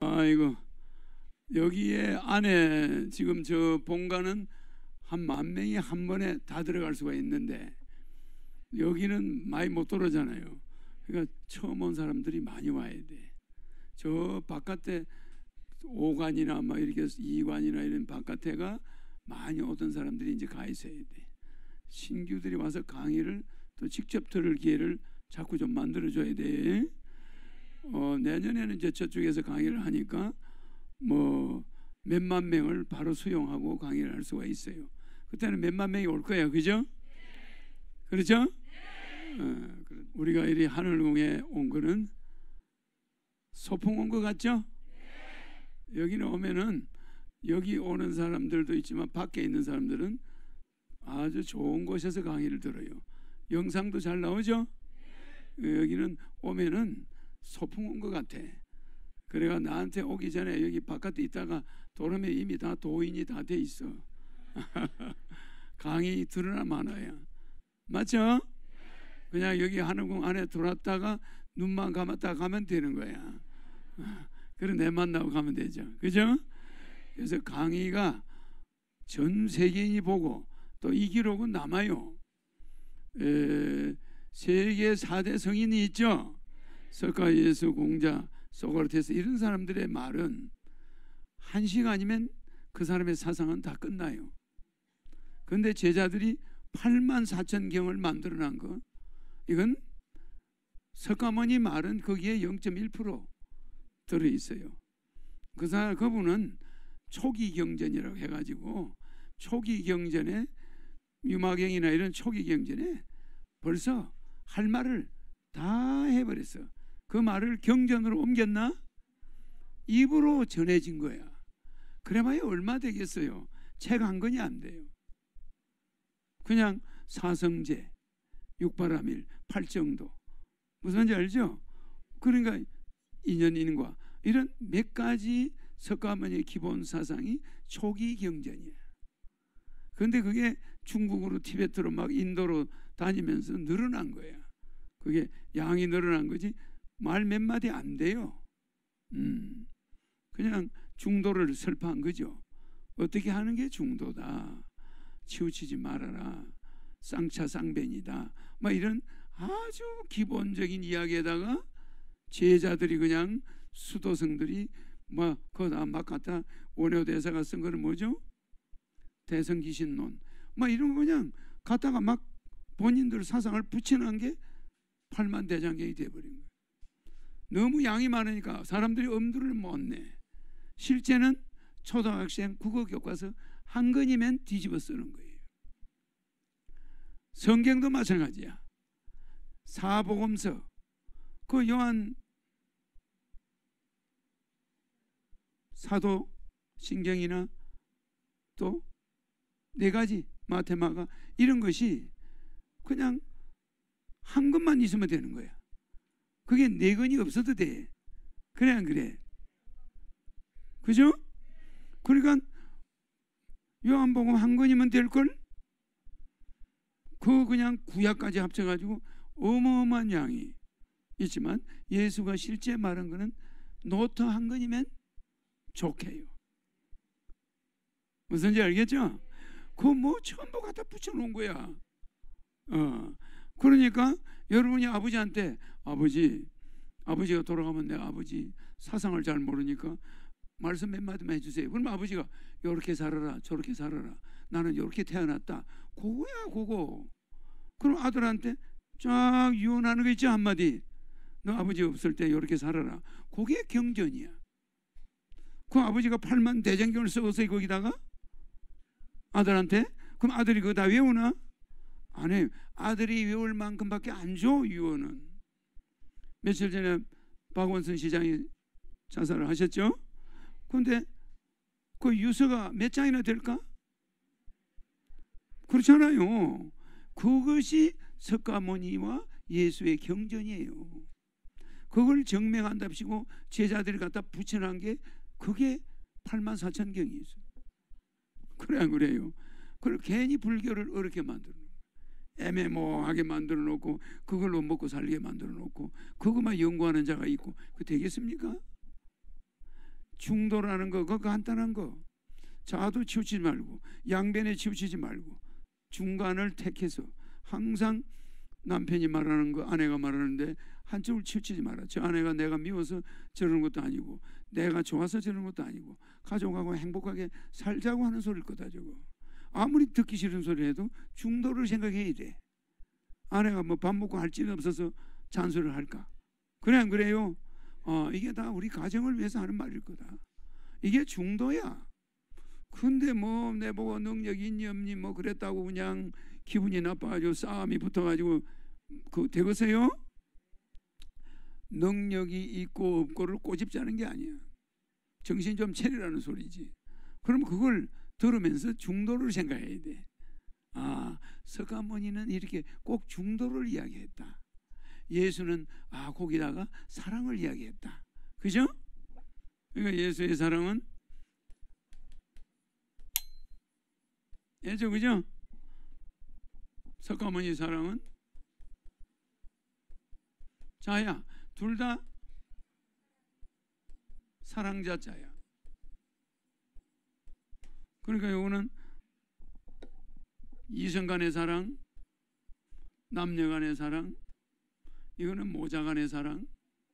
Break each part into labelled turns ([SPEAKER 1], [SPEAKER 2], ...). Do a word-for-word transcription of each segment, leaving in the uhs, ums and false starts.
[SPEAKER 1] 아이고, 여기에 안에 지금 저 본가는 한 만 명이 한 번에 다 들어갈 수가 있는데 여기는 많이 못 들어오잖아요. 그러니까 처음 온 사람들이 많이 와야 돼. 저 바깥에 오관이나 막 이렇게 이관이나 이런 바깥에가 많이 오던 사람들이 이제 가 있어야 돼. 신규들이 와서 강의를 또 직접 들을 기회를 자꾸 좀 만들어줘야 돼. 어, 내년에는 이제 저쪽에서 강의를 하니까 뭐 몇만 명을 바로 수용하고 강의를 할 수가 있어요. 그때는 몇만 명이 올 거예요, 그죠? 그렇죠? 어, 우리가 이리 하늘궁에 온 거는 소풍 온 거 같죠? 여기는 오면은 여기 오는 사람들도 있지만 밖에 있는 사람들은 아주 좋은 곳에서 강의를 들어요. 영상도 잘 나오죠? 여기는 오면은 소풍 온 것 같아. 그래가 나한테 오기 전에 여기 바깥에 있다가 돌아오면 이미 다 도인이 다 돼 있어. 강의 들으나 마나야. 맞죠? 그냥 여기 하늘궁 안에 들어왔다가 눈만 감았다 가면 되는 거야. 그래 내 만나고 가면 되죠. 그죠? 그래서 강의가 전 세계인이 보고 또 이 기록은 남아요. 에, 세계 사 대 성인이 있죠. 석가, 예수, 공자, 소크라테스 이런 사람들의 말은 한 시간이면 그 사람의 사상은 다 끝나요. 그런데 제자들이 팔만 사천 경을 만들어낸 거, 이건 석가모니 말은 거기에 영 점 일 퍼센트 들어있어요. 그 사람, 그분은 초기 경전이라고 해가지고 초기 경전에 유마경이나 이런 초기 경전에 벌써 할 말을 다 해버렸어. 그 말을 경전으로 옮겼나? 입으로 전해진 거야. 그래봐야 얼마 되겠어요. 책 한 권이 안 돼요. 그냥 사성제, 육바라밀, 팔정도 무슨지 알죠? 그러니까 인연인과 이런 몇 가지 석가모니의 기본 사상이 초기 경전이야. 그런데 그게 중국으로 티베트로 막 인도로 다니면서 늘어난 거야. 그게 양이 늘어난 거지 말 몇 마디 안 돼요. 음, 그냥 중도를 설파한 거죠. 어떻게 하는 게 중도다. 치우치지 말아라. 쌍차 쌍변이다. 막 이런 아주 기본적인 이야기에다가 제자들이 그냥 수도승들이 막 그거 막 갖다 원효대사가 쓴 거는 뭐죠? 대성기신론. 막 이런 거 그냥 갖다가 막 본인들 사상을 붙여놓은 게 팔만 대장경이 돼버린 거예요. 너무 양이 많으니까 사람들이 엄두를 못 내. 실제는 초등학생 국어 교과서 한 권이면 뒤집어 쓰는 거예요. 성경도 마찬가지야. 사복음서, 그 요한 사도 신경이나 또 네 가지 마테마가 이런 것이 그냥 한 것만 있으면 되는 거야. 그게 네 권이 없어도 돼. 그래 안 그래? 그죠? 그러니까 요한복음 한 권이면 될걸? 그 그냥 구약까지 합쳐가지고 어마어마한 양이 있지만 예수가 실제 말한 거는 노트 한 권이면 좋게요. 무슨지 알겠죠? 그거 뭐 전부 갖다 붙여놓은 거야. 어. 그러니까 여러분이 아버지한테 아버지, 아버지가 돌아가면 내 아버지 사상을 잘 모르니까 말씀 몇 마디만 해주세요. 그러면 아버지가 이렇게 살아라 저렇게 살아라 나는 이렇게 태어났다. 그거야 그거. 그럼 아들한테 쫙 유언하는 거 있죠. 한마디. 너 아버지 없을 때 이렇게 살아라. 그게 경전이야. 그 아버지가 팔만 대장경을 써서 거기다가 아들한테, 그럼 아들이 그거 다 외우나? 안 해요. 아들이 외울 만큼밖에 안 줘. 유언은. 며칠 전에 박원순 시장이 자살을 하셨죠. 그런데 그 유서가 몇 장이나 될까? 그렇잖아요. 그것이 석가모니와 예수의 경전이에요. 그걸 증명한답시고 제자들이 갖다 붙여놓은 게 그게 팔만 사천 경이 있어요. 그래 안 그래요? 그걸 괜히 불교를 어렵게 만들어 놓고 애매모호하게 만들어 놓고 그걸로 먹고 살게 만들어 놓고 그것만 연구하는 자가 있고 그 되겠습니까? 중도라는 거 그거 간단한 거. 좌도 치우치지 말고 양변에 치우치지 말고 중간을 택해서 항상 남편이 말하는 거 아내가 말하는데 한쪽을 치우치지 마라. 저 아내가 내가 미워서 저러는 것도 아니고 내가 좋아서 저러는 것도 아니고 가족하고 행복하게 살자고 하는 소리일 거다. 저거 아무리 듣기 싫은 소리 해도 중도를 생각해야 돼. 아내가 뭐 밥 먹고 할 일 없어서 잔소리를 할까? 그래 안 그래요? 어, 이게 다 우리 가정을 위해서 하는 말일 거다. 이게 중도야. 근데 뭐 내보고 능력이 있니 없니 뭐 그랬다고 그냥 기분이 나빠가지고 싸움이 붙어가지고 그 되겠어요? 능력이 있고 없고를 꼬집자는 게 아니야. 정신 좀 차리라는 소리지. 그럼 그걸 들으면서 중도를 생각해야 돼. 아, 석가모니는 이렇게 꼭 중도를 이야기했다. 예수는 아 거기다가 사랑을 이야기했다. 그죠? 그러니까 예수의 사랑은 예죠, 그죠? 석가모니 사랑은 자야. 둘 다 사랑자자야. 그러니까 요거는 이성 간의 사랑, 남녀 간의 사랑, 이거는 모자 간의 사랑.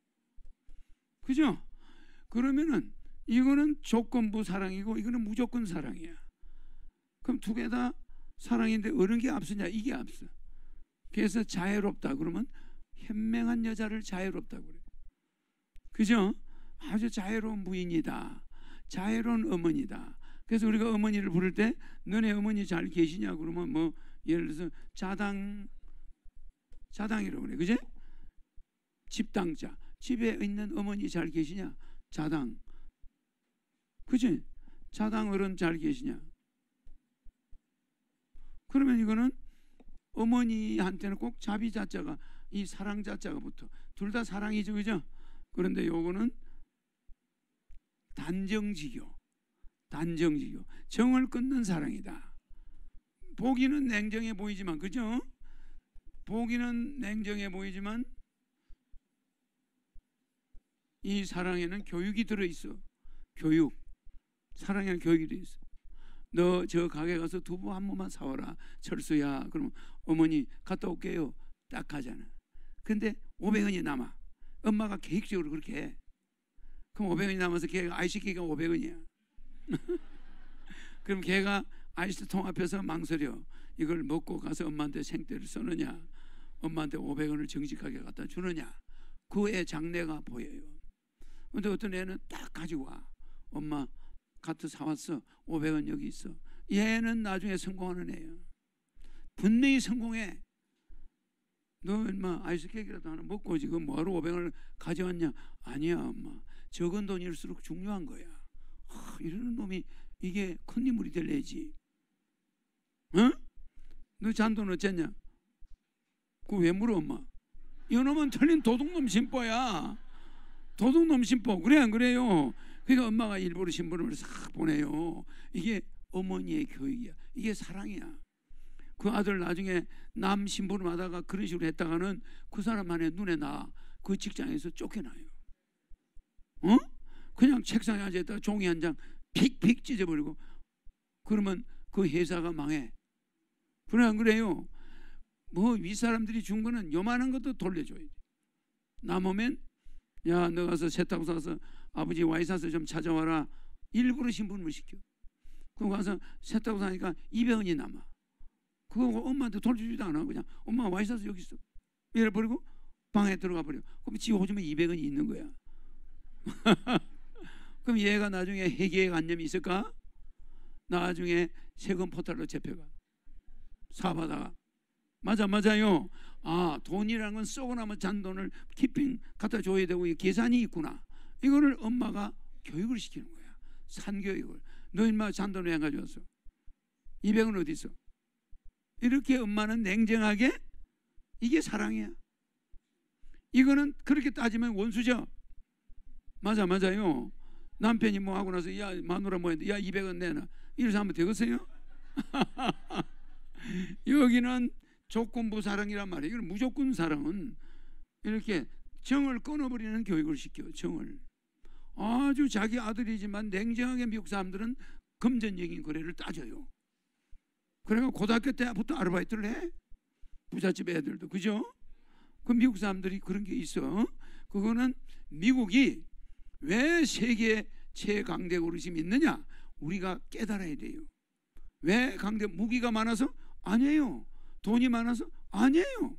[SPEAKER 1] 그죠? 그러면은 이거는 조건부 사랑이고 이거는 무조건 사랑이야. 그럼 두 개 다 사랑인데 어느 게 앞서냐? 이게 앞서. 그래서 자애롭다 그러면 현명한 여자를 자애롭다고 그래. 그죠? 아주 자애로운 부인이다. 자애로운 어머니다. 그래서 우리가 어머니를 부를 때 너네 어머니 잘 계시냐 그러면 뭐 예를 들어서 자당 자당이라고 그래. 그지? 집당자. 집에 있는 어머니 잘 계시냐? 자당. 그지? 자당 어른 잘 계시냐? 그러면 이거는 어머니한테는 꼭 자비자자가 이 사랑자자가 붙어. 둘 다 사랑이죠, 그죠? 그런데 요거는 단정지교, 단정지교, 정을 끊는 사랑이다. 보기는 냉정해 보이지만, 그죠? 보기는 냉정해 보이지만 이 사랑에는 교육이 들어있어. 교육. 사랑에는 교육이 들어있어. 너 저 가게 가서 두부 한 모만 사와라. 철수야. 그러면 어머니 갔다 올게요. 딱 하잖아. 근데 오백 원이 남아. 엄마가 계획적으로 그렇게 해. 그럼 오백 원이 남아서 걔가 아이스키가 오백 원이야. 그럼 걔가 아이스통 앞에서 망설여. 이걸 먹고 가서 엄마한테 생떼를 써느냐, 엄마한테 오백 원을 정직하게 갖다 주느냐. 그 애 장래가 보여요. 근데 어떤 애는 딱 가지고 와. 엄마 카트 사왔어. 오백 원 여기 있어. 얘는 나중에 성공하는 애야. 분명히 성공해. 너 인마 아이스케이크라도 하나 먹고 지금 뭐하러 오백 원을 가져왔냐? 아니야 엄마. 적은 돈일수록 중요한 거야. 하, 이러는 놈이 이게 큰 인물이 될래지. 응? 너 잔돈 어쨌냐? 그거 왜 물어 엄마? 이놈은 틀린 도둑놈 신보야. 도둑놈 신보. 그래 안 그래요? 그러니까 엄마가 일부러 신부름을 싹 보내요. 이게 어머니의 교육이야. 이게 사랑이야. 그 아들 나중에 남 신부름 하다가 그런 식으로 했다가는 그 사람만의 눈에 나 그 직장에서 쫓겨나요. 어? 그냥 책상에 앉아있다가 종이 한 장 픽픽 찢어버리고 그러면 그 회사가 망해. 그래 안 그래요? 뭐 윗사람들이 준 거는 요만한 것도 돌려줘야 돼. 남으면 야 너 가서 세탁소 사서 아버지 와이사스 좀 찾아와라. 일부러 신부름을 시켜. 그거 가서 세탁소 사니까 이백 원이 남아. 그거 엄마한테 돌려주지도 않아. 그냥 엄마 와이사스 여기 있어. 이래 버리고 방에 들어가 버려. 그럼 지 오줌에 이백 원이 있는 거야. 그럼 얘가 나중에 회계에 관념이 있을까? 나중에 세금 포탈로 잡혀가. 사받아가. 맞아 맞아요. 아 돈이라는 건 쏘고 나면 잔돈을 키핑 갖다 줘야 되고 계산이 있구나. 이거를 엄마가 교육을 시키는 거야. 산교육을. 너 인마 잔돈 왜 안 가져왔어? 이백 원 어디 있어? 이렇게 엄마는 냉정하게. 이게 사랑이야. 이거는 그렇게 따지면 원수죠. 맞아 맞아요. 남편이 뭐 하고 나서 야 마누라 뭐 했는데 야 이백 원 내놔. 이래서 하면 되겠어요? 여기는 조건부 사랑이란 말이에요. 이건 무조건 사랑은 이렇게 정을 끊어버리는 교육을 시켜. 정을. 아주 자기 아들이지만 냉정하게 미국 사람들은 금전적인 거래를 따져요. 그러니까 고등학교 때부터 아르바이트를 해. 부잣집 애들도. 그죠? 그 미국 사람들이 그런 게 있어. 그거는 미국이 왜 세계 최강대국으로 지금 있느냐? 우리가 깨달아야 돼요. 왜 강대? 무기가 많아서? 아니에요. 돈이 많아서? 아니에요.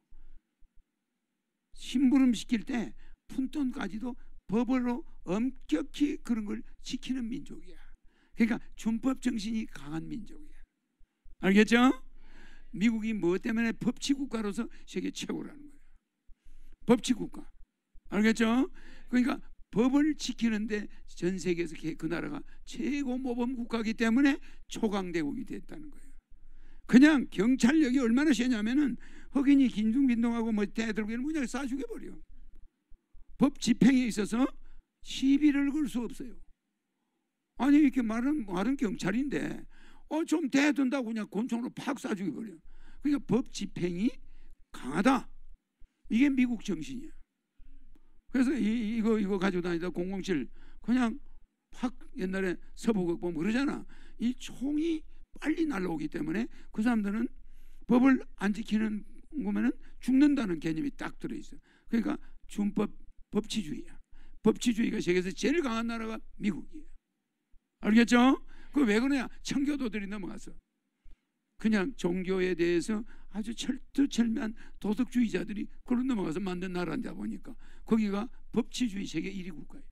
[SPEAKER 1] 심부름 시킬 때 푼돈까지도 법으로 엄격히 그런 걸 지키는 민족이야. 그러니까 준법 정신이 강한 민족이야. 알겠죠? 미국이 뭐 때문에 법치국가로서 세계 최고라는 거예요. 법치국가. 알겠죠? 그러니까 법을 지키는데 전 세계에서 그 나라가 최고 모범 국가이기 때문에 초강대국이 됐다는 거예요. 그냥 경찰력이 얼마나 세냐면은 흑인이 긴둥긴둥하고 뭐 대들고 이런 그냥 쏴 죽여버려. 법 집행에 있어서 시비를 걸 수 없어요. 아니 이렇게 말은 말은 경찰인데 어 좀 대든다고 그냥 권총으로 팍 쏴 죽여버려. 그러니까 법 집행이 강하다. 이게 미국 정신이야. 그래서 이, 이거 이거 가지고 다니다 공공칠 그냥 팍 옛날에 서부극 보면 그러잖아. 이 총이 빨리 날아오기 때문에 그 사람들은 법을 안 지키는 거면은 죽는다는 개념이 딱 들어있어. 그러니까 준법 법치주의야. 법치주의가 세계에서 제일 강한 나라가 미국이에요. 알겠죠? 그 왜 그러냐? 청교도들이 넘어가서 그냥 종교에 대해서 아주 철두철미한 도덕주의자들이 그런 넘어가서 만든 나라인데 보니까 거기가 법치주의 세계 일 위 국가예요.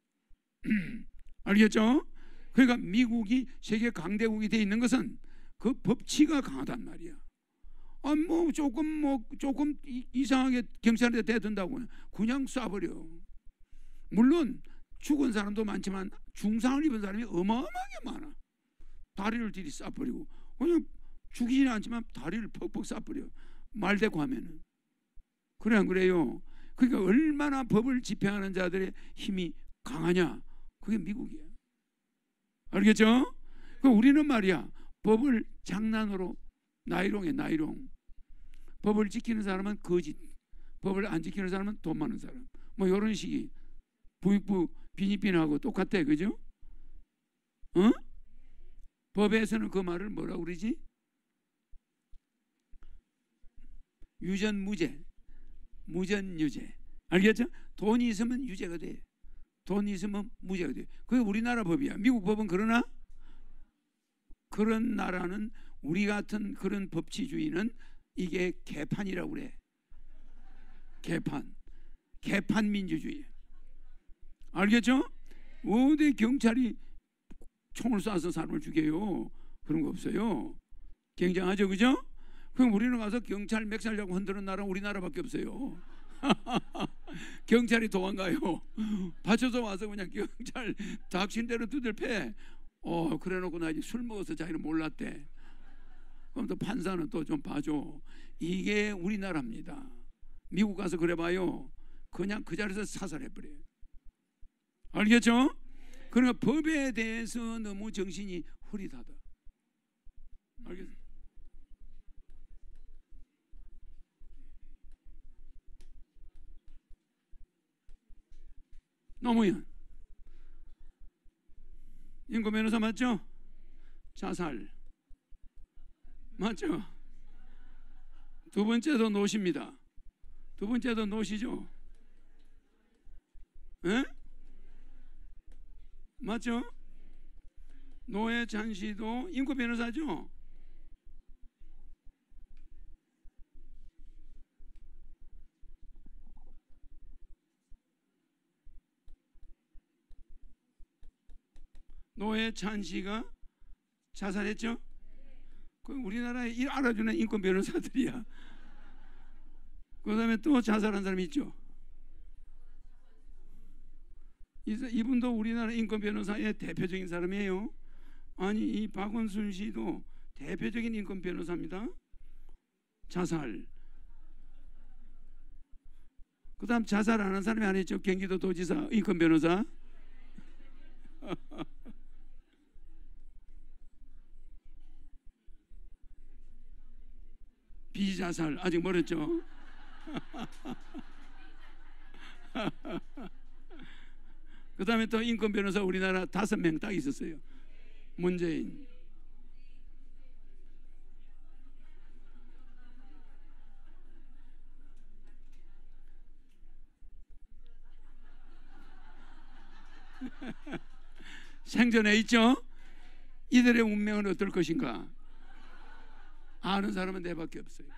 [SPEAKER 1] 알겠죠? 그러니까 미국이 세계 강대국이 돼 있는 것은 그 법치가 강하단 말이야. 아, 뭐 조금 뭐 조금 이상하게 경찰한테 대든다고 그냥 쏴버려. 물론 죽은 사람도 많지만 중상을 입은 사람이 어마어마하게 많아. 다리를 들이 쏴버리고 그냥 죽이지는 않지만 다리를 퍽퍽 쏴버려. 말대꾸 하면은. 그래 안 그래요? 그러니까 얼마나 법을 집행하는 자들의 힘이 강하냐? 그게 미국이야. 알겠죠? 그 우리는 말이야 법을 장난으로 나이롱해. 나이롱. 법을 지키는 사람은 거짓, 법을 안 지키는 사람은 돈 많은 사람. 뭐 이런 식이 부익부 비니빈하고 똑같아. 그죠? 어? 법에서는 그 말을 뭐라고 그러지? 유전무죄, 무전유죄. 알겠죠? 돈이 있으면 유죄가 돼. 돈이 있으면 무죄가 돼. 그게 우리나라 법이야. 미국 법은 그러나 그런 나라는 우리 같은 그런 법치주의는 이게 개판이라고 그래. 개판. 개판 민주주의. 알겠죠? 어디 경찰이 총을 쏴서 사람을 죽여요. 그런 거 없어요. 굉장하죠. 그죠? 그럼 우리는 가서 경찰 맥살 잡고 흔드는 나라 우리나라밖에 없어요. 경찰이 도망가요. 받쳐서 와서 그냥 경찰 닥친 대로 두들 패. 어 그래놓고 나 이제 술 먹어서 자기는 몰랐대. 그럼 또 판사는 또 좀 봐줘. 이게 우리나라입니다. 미국 가서 그래봐요. 그냥 그 자리에서 사살해버려요. 알겠죠? 그러니까 법에 대해서 너무 정신이 흐릿하다. 알겠죠? 노무현 인권 변호사 맞죠? 자살 맞죠? 두 번째도 노시입니다. 두 번째도 노시죠? 에? 맞죠? 노회찬 씨도 인권 변호사죠? 노회찬 씨가 자살했죠? 그 우리나라에 일 알아주는 인권 변호사들이야. 그 다음에 또 자살한 사람이 있죠. 이분도 우리나라 인권 변호사의 대표적인 사람이에요. 아니 이 박원순 씨도 대표적인 인권 변호사입니다. 자살. 그 다음 자살하는 사람이 아니죠. 경기도 도지사 인권 변호사. 비자살 아직 멀었죠. 그 다음에 또 인권 변호사 우리나라 다섯 명 딱 있었어요. 문재인. 생존해 있죠? 이들의 운명은 어떨 것인가? 아는 사람은 내밖에 없어요.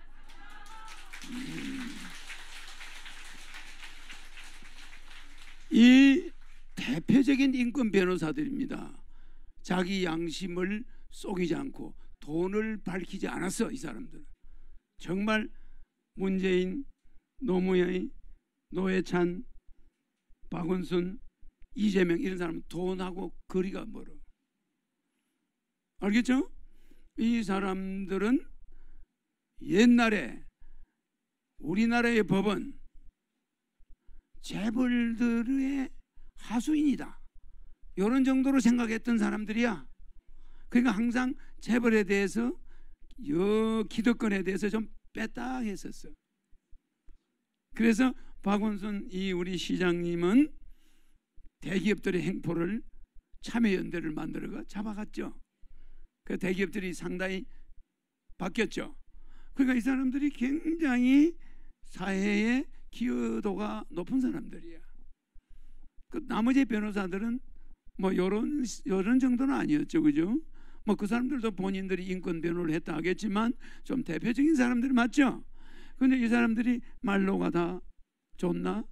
[SPEAKER 1] 음. 이 대표적인 인권 변호사들입니다. 자기 양심을 속이지 않고 돈을 밝히지 않았어. 이 사람들은 정말 문재인, 노무현, 노회찬, 박원순, 이재명 이런 사람은 돈하고 거리가 멀어. 알겠죠? 이 사람들은 옛날에 우리나라의 법은 재벌들의 하수인이다, 이런 정도로 생각했던 사람들이야. 그러니까 항상 재벌에 대해서, 여 기득권에 대해서 좀 뺐다 했었어. 그래서 박원순 이 우리 시장님은 대기업들의 행포를 참여연대를 만들어가 잡아갔죠. 그 대기업들이 상당히 바뀌었죠. 그러니까 이 사람들이 굉장히 사회의 기여도가 높은 사람들이야. 그 나머지 변호사들은 뭐 요런 요런 정도는 아니었죠, 그죠? 뭐 그 사람들도 본인들이 인권 변호를 했다 하겠지만 좀 대표적인 사람들이 맞죠. 근데 이 사람들이 말로가 다 좋나?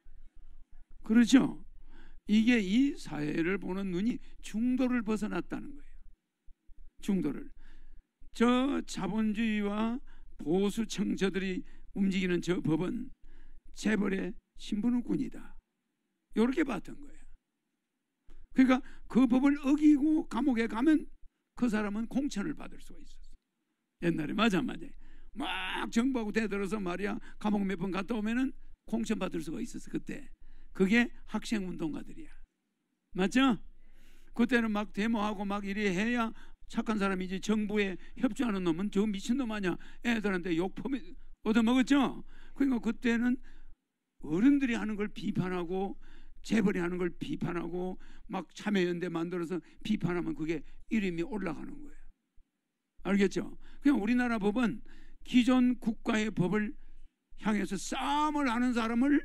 [SPEAKER 1] 그렇죠. 이게 이 사회를 보는 눈이 중도를 벗어났다는 거예요. 중도를. 저 자본주의와 보수 청처들이 움직이는 저 법은 재벌의 신분권이다, 이렇게 봤던 거예요. 그러니까 그 법을 어기고 감옥에 가면 그 사람은 공천을 받을 수가 있었어. 옛날에 맞아 맞아. 막 정부하고 대들어서 말이야 감옥 몇 번 갔다 오면은 공천 받을 수가 있었어 그때. 그게 학생 운동가들이야. 맞죠? 그때는 막 데모하고 막 이래 해야 착한 사람이지. 정부에 협조하는 놈은 저 미친놈 아니야, 애들한테 욕 얻어먹었죠. 그러니까 그때는 어른들이 하는 걸 비판하고 재벌이 하는 걸 비판하고 막 참여연대 만들어서 비판하면 그게 이름이 올라가는 거예요. 알겠죠? 그냥 우리나라 법은 기존 국가의 법을 향해서 싸움을 하는 사람을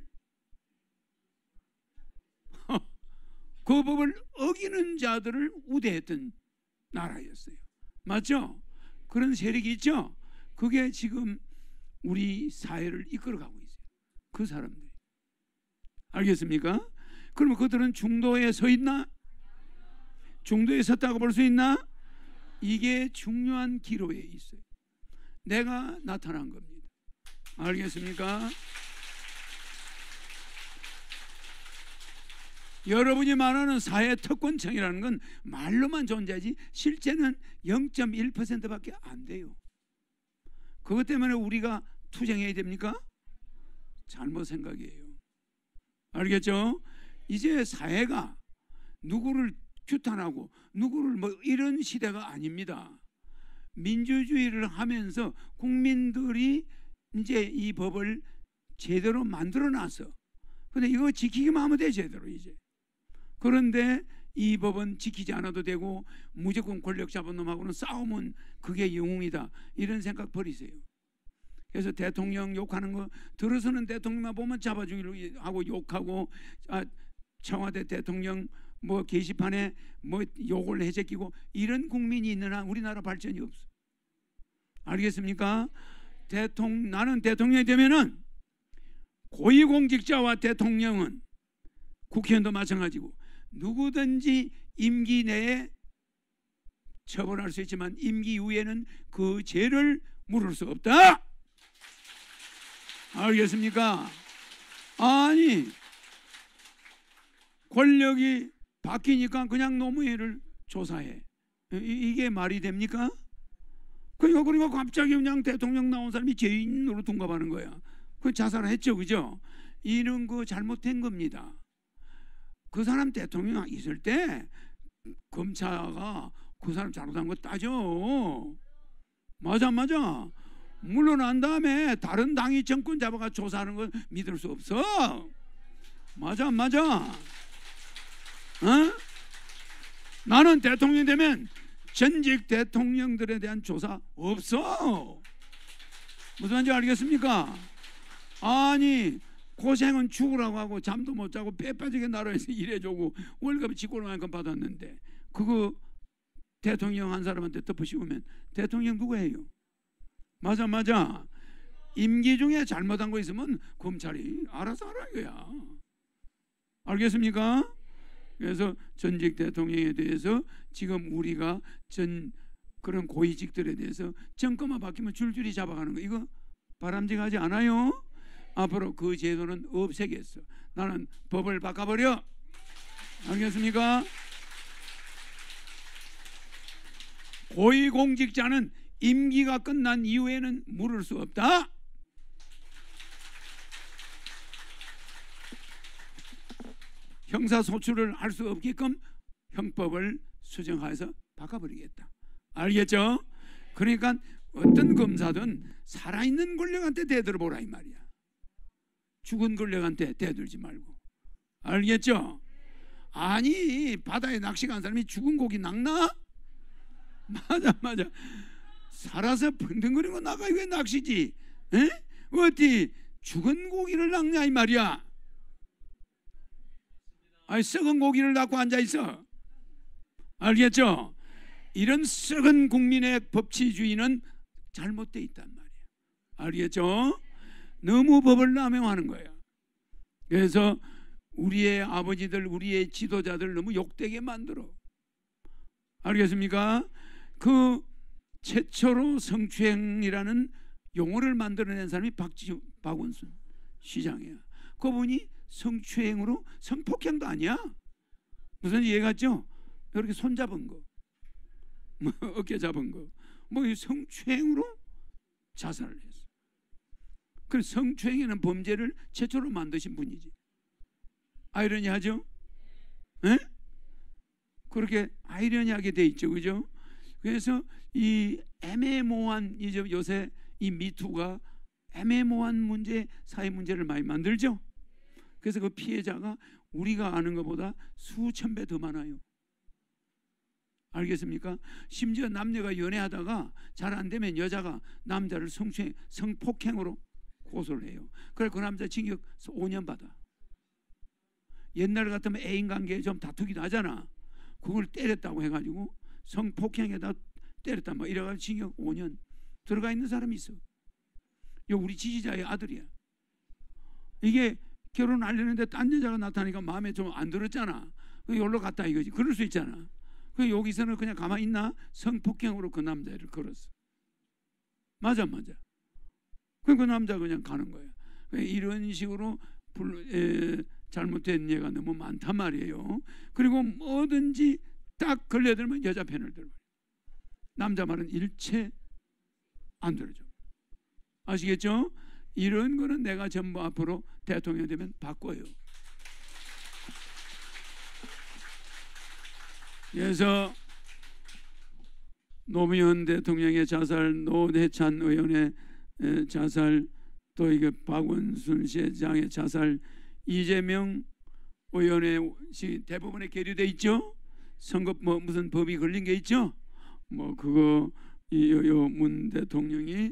[SPEAKER 1] 그 법을 어기는 자들을 우대했던 나라였어요. 맞죠? 그런 세력이 있죠? 그게 지금 우리 사회를 이끌어가고 있어요. 그 사람들이. 알겠습니까? 그러면 그들은 중도에 서 있나? 중도에 섰다고 볼 수 있나? 이게 중요한 기로에 있어요. 내가 나타난 겁니다. 알겠습니까? 여러분이 말하는 사회 특권층이라는 건 말로만 존재하지 실제는 영 점 일 퍼센트밖에 안 돼요. 그것 때문에 우리가 투쟁해야 됩니까? 잘못 생각이에요. 알겠죠? 이제 사회가 누구를 규탄하고 누구를 뭐 이런 시대가 아닙니다. 민주주의를 하면서 국민들이 이제 이 법을 제대로 만들어 놨어. 근데 이거 지키기만 하면 돼, 제대로 이제. 그런데 이 법은 지키지 않아도 되고 무조건 권력 잡은 놈하고는 싸우면 그게 영웅이다, 이런 생각 버리세요. 그래서 대통령 욕하는 거 들어서는 대통령만 보면 잡아주기로 하고 욕하고, 아, 청와대 대통령 뭐 게시판에 뭐 욕을 해제끼고 이런 국민이 있는 한 우리나라 발전이 없어. 알겠습니까? 대통령, 나는 대통령이 되면은 고위공직자와 대통령은, 국회의원도 마찬가지고, 누구든지 임기 내에 처벌할 수 있지만 임기 이후에는 그 죄를 물을 수 없다. 알겠습니까? 아니, 권력이 바뀌니까 그냥 노무현을 조사해. 이, 이게 말이 됩니까? 그러니까, 그러니까 갑자기 그냥 대통령 나온 사람이 죄인으로 둔갑하는 거야. 그 자살을 했죠, 그죠? 이런 거 잘못된 겁니다. 그 사람 대통령 있을 때 검사가 그 사람 잘못한 거 따져. 맞아 맞아. 물러난 다음에 다른 당이 정권 잡아가 조사하는 건 믿을 수 없어. 맞아 맞아. 어? 나는 대통령 되면 전직 대통령들에 대한 조사 없어. 무슨 말인지 알겠습니까? 아니 고생은 죽으라고 하고 잠도 못 자고 배 빠지게 나라에서 일해주고 월급 직권만큼 받았는데 그거 대통령 한 사람한테 덮어씌우면 대통령 누가 해요? 맞아 맞아. 임기 중에 잘못한 거 있으면 검찰이 알아서 하라 이거야. 알겠습니까? 그래서 전직 대통령에 대해서 지금 우리가 전 그런 고위직들에 대해서 정권만 바뀌면 줄줄이 잡아가는 거 이거 바람직하지 않아요? 앞으로 그 제도는 없애겠어. 나는 법을 바꿔버려. 알겠습니까? 고위공직자는 임기가 끝난 이후에는 물을 수 없다. 형사소출을 할 수 없게끔 형법을 수정해서 바꿔버리겠다. 알겠죠? 그러니까 어떤 검사든 살아있는 권력한테 대들어보라 이 말이야. 죽은 권력한테 대들지 말고. 알겠죠? 아니 바다에 낚시 간 사람이 죽은 고기 낚나? 맞아 맞아. 살아서 펑덩거리고 나가 왜 낚시지? 에? 어디 죽은 고기를 낚냐 이 말이야. 아니 썩은 고기를 낚고 앉아있어. 알겠죠? 이런 썩은 국민의 법치주의는 잘못되어 있단 말이야. 알겠죠? 너무 법을 남용하는 거야. 그래서 우리의 아버지들 우리의 지도자들 너무 욕되게 만들어. 알겠습니까? 그 최초로 성추행이라는 용어를 만들어낸 사람이 박지훈, 박원순 시장이야. 그분이 성추행으로 성폭행도 아니야. 무슨 이해갔죠? 이렇게 손 잡은 거, 뭐 어깨 잡은 거, 뭐 성추행으로 자살을 했어. 그 성추행이라는 범죄를 최초로 만드신 분이지. 아이러니하죠? 에? 그렇게 아이러니하게 돼 있죠, 그죠? 그래서 이 애매모호한 이제 요새 이 미투가 애매모호한 문제, 사회 문제를 많이 만들죠. 그래서 그 피해자가 우리가 아는 것보다 수천 배 더 많아요. 알겠습니까? 심지어 남녀가 연애하다가 잘 안 되면 여자가 남자를 성추행, 성폭행으로 고소를 해요. 그래 그 남자 징역 오 년 받아. 옛날 같으면 애인 관계에 좀 다투기도 하잖아. 그걸 때렸다고 해가지고 성폭행에다 때렸다 뭐 이래가지고 징역 오 년 들어가 있는 사람이 있어. 요 우리 지지자의 아들이야. 이게 결혼하려는데 딴 여자가 나타나니까 마음에 좀 안 들었잖아. 그 여기로 갔다 이거지. 그럴 수 있잖아. 그 여기서는 그냥 가만히 있나? 성폭행으로 그 남자를 걸었어. 맞아 맞아. 그 남자 그냥 가는 거야. 이런 식으로 불, 에, 잘못된 예가 너무 많단 말이에요. 그리고 뭐든지 딱 걸려들면 여자 편을 들어요. 남자 말은 일체 안 들어줘. 아시겠죠? 이런 거는 내가 전부 앞으로 대통령 되면 바꿔요. 그래서 노무현 대통령의 자살, 노회찬 의원의 자살, 또 이게 박원순 시장의 자살, 이재명 의원의 대부분에 계류돼 있죠. 선거 뭐 무슨 법이 걸린 게 있죠. 뭐 그거 이 문 대통령이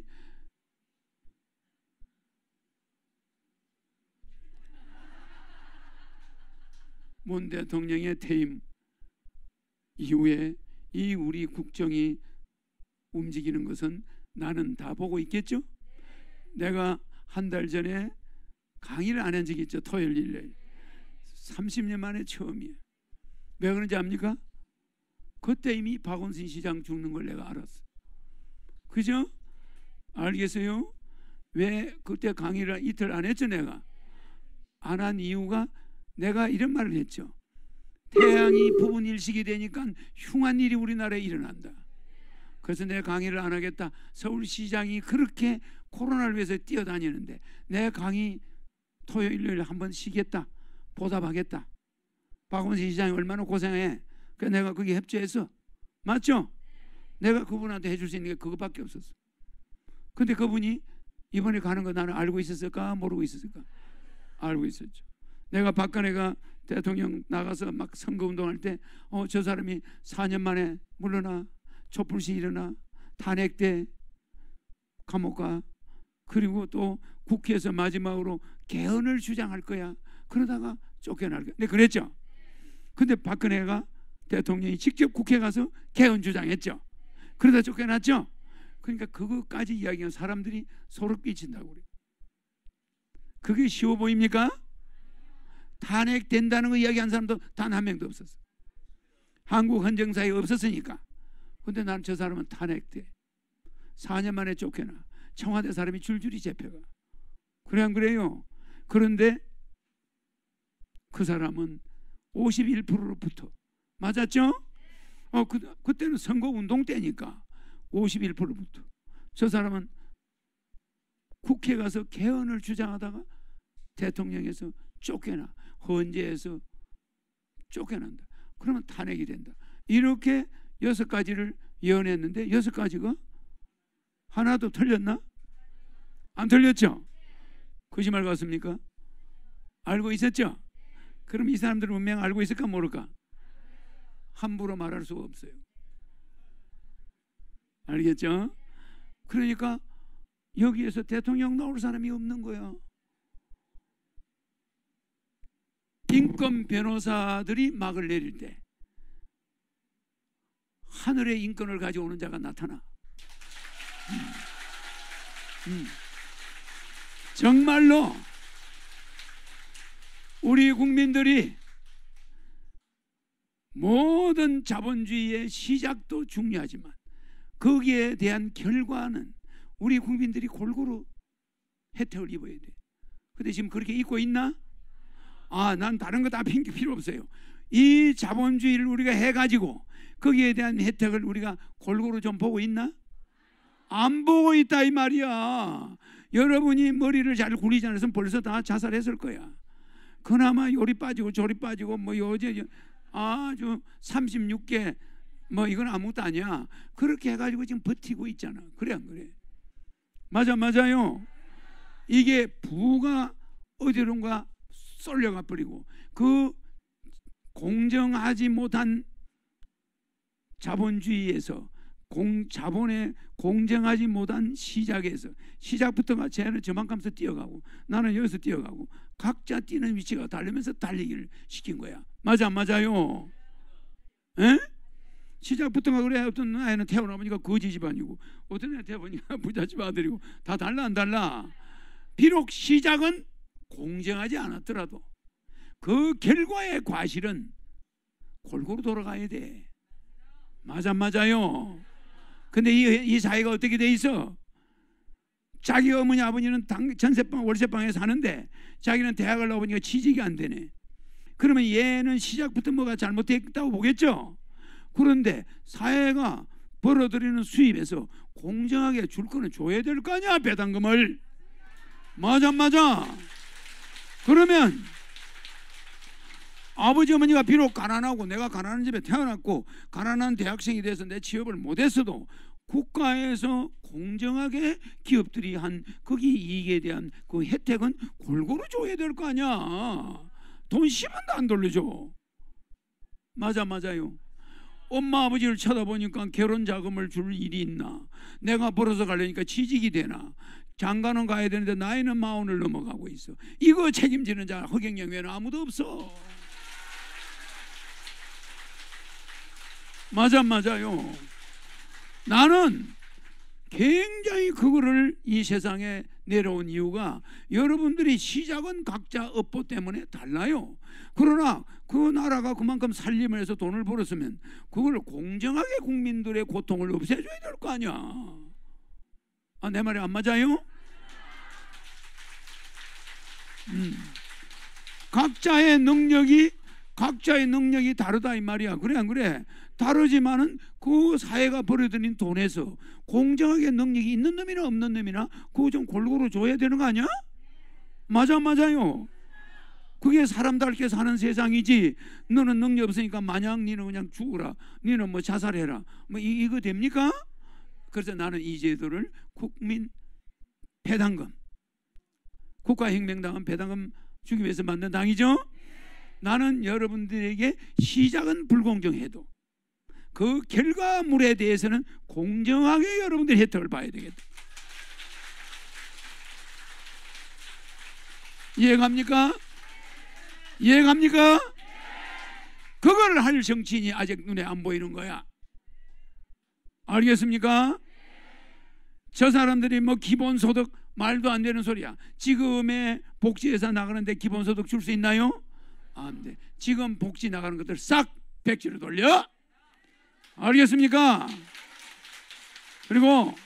[SPEAKER 1] 문 대통령의 퇴임 이후에 이 우리 국정이 움직이는 것은 나는 다 보고 있겠죠. 내가 한 달 전에 강의를 안 한 적이 있죠. 토요일 일요일 삼십 년 만에 처음이에요. 왜 그런지 압니까? 그때 이미 박원순 시장 죽는 걸 내가 알았어. 그죠? 알겠어요? 왜 그때 강의를 이틀 안 했죠? 내가 안 한 이유가 내가 이런 말을 했죠. 태양이 부분 일식이 되니까 흉한 일이 우리나라에 일어난다. 그래서 내가 강의를 안 하겠다. 서울시장이 그렇게 코로나를 위해서 뛰어다니는데 내 강의 토요일 일요일 한번 쉬겠다. 보답하겠다. 박원순 시장이 얼마나 고생해. 그래서 내가 거기 협조했어. 맞죠? 내가 그분한테 해줄 수 있는 게 그것밖에 없었어. 근데 그분이 이번에 가는 거 나는 알고 있었을까? 모르고 있었을까? 알고 있었죠. 내가 박근혜가 대통령 나가서 막 선거운동할 때 어, 저 사람이 사 년 만에 물러나, 촛불시 일어나, 탄핵돼, 감옥 가. 그리고 또 국회에서 마지막으로 개헌을 주장할 거야. 그러다가 쫓겨날 거야. 네, 그랬죠. 근데 박근혜가 대통령이 직접 국회 가서 개헌 주장했죠. 그러다 쫓겨났죠. 그러니까 그것까지 이야기하면 사람들이 소름 끼친다고 그래요. 그게 쉬워 보입니까? 탄핵된다는 거 이야기한 사람도 단 한 명도 없었어. 한국 헌정사에 없었으니까. 근데 나는 저 사람은 탄핵돼, 사 년 만에 쫓겨나, 청와대 사람이 줄줄이 잡혀가. 그래 안 그래요? 그런데 그 사람은 오십일 퍼센트로부터 맞았죠? 어, 그, 그때는 선거운동 때니까 오십일 퍼센트부터 저 사람은 국회 가서 개헌을 주장하다가 대통령에서 쫓겨나, 헌재에서 쫓겨난다. 그러면 탄핵이 된다. 이렇게 여섯 가지를 예언했는데 여섯 가지가 하나도 틀렸나? 안 틀렸죠? 거짓말 같습니까? 알고 있었죠? 그럼 이 사람들은 분명 알고 있을까 모를까? 함부로 말할 수가 없어요. 알겠죠? 그러니까 여기에서 대통령 나올 사람이 없는 거야. 인권 변호사들이 막을 내릴 때 하늘의 인권을 가져오는 자가 나타나. 음. 음. 정말로 우리 국민들이 모든 자본주의의 시작도 중요하지만 거기에 대한 결과는 우리 국민들이 골고루 혜택을 입어야 돼. 근데 지금 그렇게 입고 있나? 아, 난 다른 거 다 필요 없어요. 이 자본주의를 우리가 해가지고 거기에 대한 혜택을 우리가 골고루 좀 보고 있나? 안 보고 있다 이 말이야. 여러분이 머리를 잘 굴리지 않았으면 벌써 다 자살했을 거야. 그나마 요리 빠지고 조리 빠지고 뭐 요새 아주 삼십육 개 뭐 이건 아무것도 아니야. 그렇게 해가지고 지금 버티고 있잖아. 그래 안 그래? 맞아 맞아요. 이게 부가 어디론가 쏠려가 버리고 그 공정하지 못한 자본주의에서 공, 자본의 공정하지 못한 시작에서 시작부터가 쟤는 저만큼서 뛰어가고 나는 여기서 뛰어가고 각자 뛰는 위치가 다르면서 달리기를 시킨 거야. 맞아 맞아요. 에? 시작부터가 그래. 어떤 아이는 태어나보니까 거지 집안이고 어떤 애는 태어나보니까 부잣집 아들이고 다 달라 안 달라. 비록 시작은 공정하지 않았더라도 그 결과의 과실은 골고루 돌아가야 돼. 맞아 맞아요. 근데 이, 이 사회가 어떻게 돼 있어? 자기 어머니 아버지는 당, 전세방 월세방에 사는데 자기는 대학을 나오니까 취직이 안 되네. 그러면 얘는 시작부터 뭐가 잘못됐다고 보겠죠. 그런데 사회가 벌어들이는 수입에서 공정하게 줄 거는 줘야 될 거 아니야, 배당금을. 맞아 맞아. 그러면 아버지 어머니가 비록 가난하고 내가 가난한 집에 태어났고 가난한 대학생이 돼서 내 취업을 못했어도 국가에서 공정하게 기업들이 한 거기 이익에 대한 그 혜택은 골고루 줘야 될 거 아니야. 돈 십 원도 안 돌려줘. 맞아 맞아요. 엄마 아버지를 쳐다보니까 결혼 자금을 줄 일이 있나? 내가 벌어서 가려니까 취직이 되나? 장가는 가야 되는데 나이는 마흔을 넘어가고 있어. 이거 책임지는 자 허경영 외에는 아무도 없어. 맞아 맞아요. 나는 굉장히 그거를 이 세상에 내려온 이유가 여러분들이 시작은 각자 업보 때문에 달라요. 그러나 그 나라가 그만큼 살림을 해서 돈을 벌었으면 그걸 공정하게 국민들의 고통을 없애줘야 될 거 아니야. 아, 내 말이 안 맞아요? 음. 각자의 능력이 각자의 능력이 다르다 이 말이야. 그래 안 그래? 다르지만은 그 사회가 벌어들인 돈에서 공정하게 능력이 있는 놈이나 없는 놈이나 그거 좀 골고루 줘야 되는 거 아니야? 맞아 맞아요. 그게 사람답게 사는 세상이지. 너는 능력 없으니까 마냥 니는 그냥 죽어라, 니는 뭐 자살해라, 뭐 이, 이거 됩니까? 그래서 나는 이 제도를 국민 배당금, 국가혁명당은 배당금 주기 위해서 만든 당이죠. 나는 여러분들에게 시작은 불공정해도 그 결과물에 대해서는 공정하게 여러분들의 혜택을 봐야 되겠다. 이해갑니까? 이해갑니까? 그걸 할 정치인이 아직 눈에 안 보이는 거야. 알겠습니까? 저 사람들이 뭐 기본소득 말도 안 되는 소리야. 지금의 복지회사 나가는데 기본소득 줄 수 있나요? 안 돼. 지금 복지 나가는 것들 싹 백지로 돌려. 알겠습니까? 그리고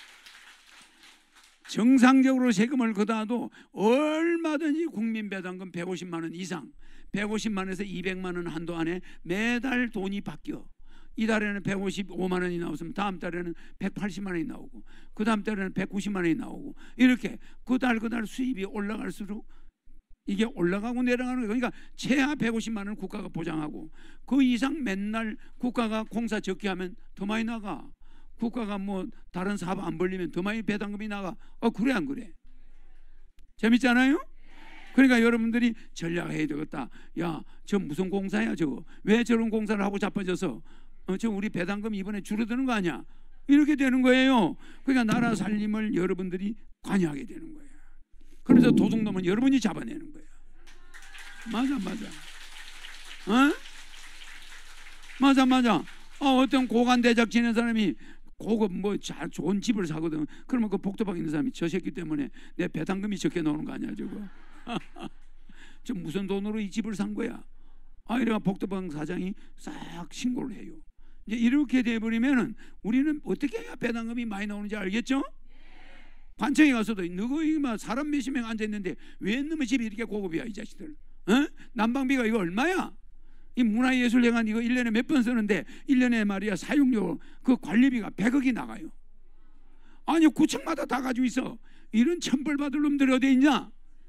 [SPEAKER 1] 정상적으로 세금을 걷어도 얼마든지 국민배당금 백오십만 원 이상, 백오십만 원에서 이백만 원 한도 안에 매달 돈이 바뀌어. 이달에는 백오십오만 원이 나왔으면 다음 달에는 백팔십만 원이 나오고, 그 다음 달에는 백구십만 원이 나오고, 이렇게 그달 그달 수입이 올라갈수록 이게 올라가고 내려가는 거예요. 그러니까 최하 백오십만 원 국가가 보장하고, 그 이상 맨날 국가가 공사 적게 하면 더 많이 나가. 국가가 뭐 다른 사업 안 벌리면 더 많이 배당금이 나가. 어, 그래 안 그래? 재밌잖아요? 그러니까 여러분들이 전략해야 되겠다. 야, 저 무슨 공사야 저거? 왜 저런 공사를 하고 자빠져서 어, 저 우리 배당금 이번에 줄어드는 거 아니야? 이렇게 되는 거예요. 그러니까 나라 살림을 여러분들이 관여하게 되는 거예요. 그래서 도둑놈은 여러분이 잡아내는 거야. 맞아 맞아. 어? 맞아 맞아. 어, 어떤 고관대작 지낸 사람이 고급 뭐 잘 좋은 집을 사거든. 그러면 그 복도방에 있는 사람이 저 새끼 때문에 내 배당금이 적게 나오는 거 아니야 저거. 저 무슨 돈으로 이 집을 산 거야? 아, 이래가 복도방 사장이 싹 신고를 해요. 이제 이렇게 돼버리면은 우리는 어떻게 해야 배당금이 많이 나오는지 알겠죠? 관청에 가서도 너거 이거 사람 몇십 명 앉아 있는데 왜 너희 집이 이렇게 고급이야 이 자식들? 어? 난방비가 이거 얼마야? 이 문화예술회관 이거 일 년에 몇 번 쓰는데 일 년에 말이야 사용료 그 관리비가 백억이 나가요. 아니 구청마다 다 가지고 있어. 이런 천벌 받을 놈들이 어디 있냐?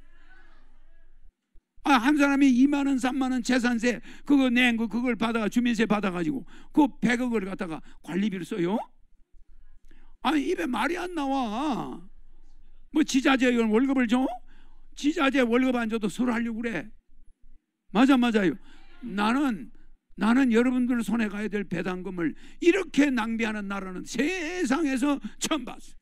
[SPEAKER 1] 아, 한 사람이 이만 원 삼만 원 재산세 그거 낸 거 그걸 받아 주민세 받아가지고 그 백억을 갖다가 관리비를 써요? 아니 입에 말이 안 나와. 뭐 지자재 월급을 줘? 지자재 월급 안 줘도 서로 하려고 그래. 맞아 맞아요. 나는 나는 여러분들 손에 가야 될 배당금을 이렇게 낭비하는 나라는 세상에서 처음 봤어.